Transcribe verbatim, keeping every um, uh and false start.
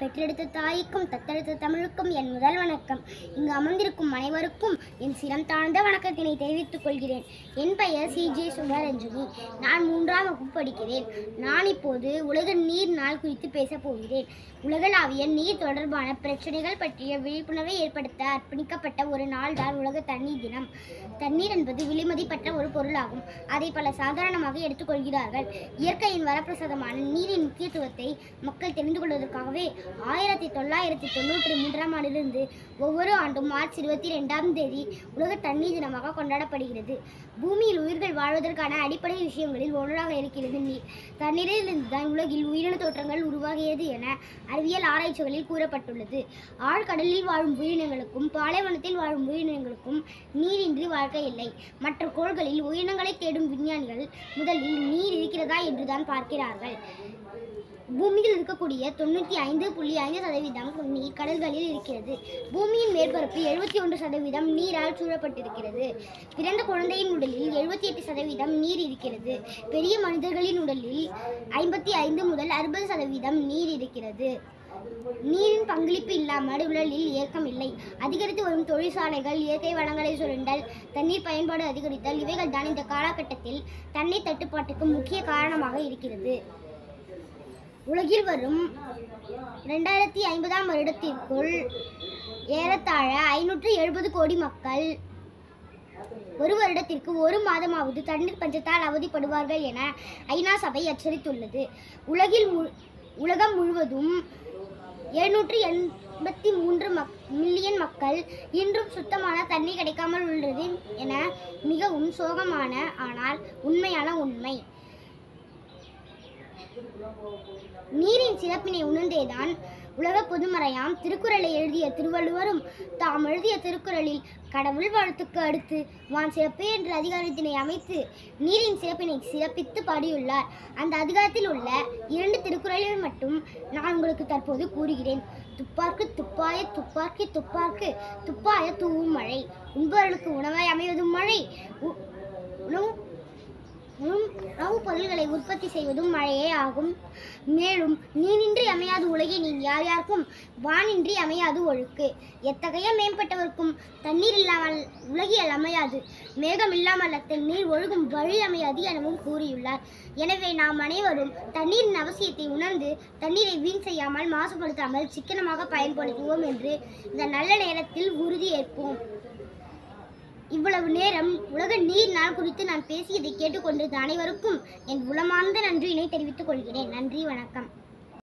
பெற்றெடுத்த தாய்க்கும் தத்தெடுத்த தமிழுக்கும் என் முதல் வணக்கம். இங்கு அமர்ந்திருக்கும் அனைவருக்கும் என் சிரம் தாழ்ந்த வணக்கத்தினை தெரிவித்துக் கொள்கிறேன். என் பெயர் சி ஜே சுபரஞ்சனி. நான் மூன்றாம் வகுப்பு படிக்கிறேன். நான் இப்போது உலக நீர் நாள் குறித்து பேசப் போகிறேன். உலகளாவிய நீர் தொடர்பான பிரச்சனைகள் பற்றிய விழிப்புணர்வை ஏற்படுத்த அர்ப்பணிக்கப்பட்ட ஒரு நாள் தான் உலக தண்ணீர் தினம். தண்ணீர் என்பது விலைமதிப்பற்ற ஒரு பொருளாகும். அதை பல சாதாரணமாக எடுத்துக்கொள்கிறார்கள். இயற்கையின் வரப்பிரசாதமான நீரின் முக்கியத்துவத்தை மக்கள் தெரிந்து கொள்வதற்காகவே ஆயிரத்தி தொள்ளாயிரத்தி தொண்ணூற்றி மூன்றாம் ஆண்டிலிருந்து ஒவ்வொரு ஆண்டும் மார்ச் இருபத்தி இரண்டாம் தேதி உலக தண்ணீர் தினமாக கொண்டாடப்படுகிறது. பூமியில் உயிர்கள் வாழ்வதற்கான அடிப்படை விஷயங்களில் ஒன்றாக இருக்கிறது நீர். தண்ணீரிலிருந்து தான் உலகில் உயிரின தோற்றங்கள் உருவாகியது என அறிவியல் ஆராய்ச்சிகளில் கூறப்பட்டுள்ளது. ஆழ்கடலில் வாழும் உயிரினங்களுக்கும் பாலைவனத்தில் வாழும் உயிரினங்களுக்கும் நீரின்றி வாழ்க்கை இல்லை. மற்ற கோள்களில் உயிரினங்களை தேடும் விஞ்ஞானிகள் முதலில் நீர் இருக்கிறதா என்றுதான் பார்க்கிறார்கள். பூமியில் இருக்கக்கூடிய தொண்ணூற்றி ஐந்து புள்ளி ஐந்து சதவீதம் நீர் கடல்களில் இருக்கிறது. பூமியின் மேற்பரப்பு எழுபத்தி ஒன்று சதவீதம் நீரால் சூழப்பட்டிருக்கிறது. பிறந்த குழந்தையின் உடலில் எழுபத்தி எட்டு சதவீதம் நீர் இருக்கிறது. பெரிய மனிதர்களின் உடலில் ஐம்பத்தி ஐந்து முதல் அறுபது சதவீதம் நீர் இருக்கிறது. நீரின் பங்களிப்பு இல்லாமல் உடலில் இயக்கம் இல்லை. அதிகரித்து வரும் தொழிற்சாலைகள், இயற்கை வளங்களை சுரண்டல், தண்ணீர் பயன்பாடு அதிகரித்தல் இவைகள் தான் இந்த காலகட்டத்தில் தண்ணீர் தட்டுப்பாட்டுக்கு முக்கிய காரணமாக இருக்கிறது. உலகில் வரும் இரண்டாயிரத்தி ஐம்பதாம் வருடத்திற்குள் ஏறத்தாழ ஐநூற்று எழுபது கோடி மக்கள் ஒரு வருடத்திற்கு ஒரு மாதமாவது தண்ணீர் பஞ்சத்தால் அவதிப்படுவார்கள் என ஐநா சபை எச்சரித்துள்ளது. உலகில் உலகம் முழுவதும் எழுநூற்று எண்பத்தி மூன்று மக் மில்லியன் மக்கள் இன்றும் சுத்தமான தண்ணீர் கிடைக்காமல் உள்ளது என மிகவும் சோகமான ஆனால் உண்மையான உண்மை. நீரின் சிறப்பினை உணர்ந்தேதான் உலக பொதுமறையாம் திருக்குறளை எழுதிய திருவள்ளுவரும் தாம் எழுதிய திருக்குறளில் கடவுள் வாழ்த்துக்கு அடுத்து வான் சிறப்பு என்ற அதிகாரத்தினை அமைத்து நீரின் சிறப்பினை சிறப்பித்து பாடியுள்ளார். அந்த அதிகாரத்தில் உள்ள இரண்டு திருக்குறளில் மட்டும் நான் உங்களுக்கு தற்போது கூறுகிறேன். துப்பார்க்கு துப்பாய துப்பாக்கி துப்பார்க்கு துப்பாய தூவும் மழை. உண்பவர்களுக்கு உணவாய் அமைவதும் மழை, உணவு உணவுப் பொருள்களை உற்பத்தி செய்வதும் மழையே ஆகும். மேலும் நீரின்றி அமையாது உலகை நீ யார் யாருக்கும் வானின்றி அமையாது ஒழுக்கு. எத்தகைய மேம்பட்டவர்க்கும் தண்ணீர் இல்லாமல் உலகியல் அமையாது. மேகம் இல்லாமல் அத்தண்ணீர் ஒழுகும் வழி அமையாது எனவும் கூறியுள்ளார். எனவே நாம் அனைவரும் தண்ணீரின் அவசியத்தை உணர்ந்து தண்ணீரை வீண் செய்யாமல் மாசுபடுத்தாமல் சிக்கனமாக பயன்படுத்துவோம் என்று இந்த நல்ல நேரத்தில் உறுதியேற்போம். இவ்வளவு நேரம் உலக நீர் நாள் குறித்து நான் பேசியதை கேட்டுக்கொண்டிருந்த அனைவருக்கும் என் உளமார்ந்த நன்றியினை தெரிவித்துக் கொள்கிறேன். நன்றி, வணக்கம்.